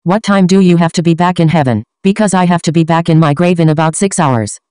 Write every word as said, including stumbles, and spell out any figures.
What time do you have to be back in heaven? Because I have to be back in my grave in about six hours.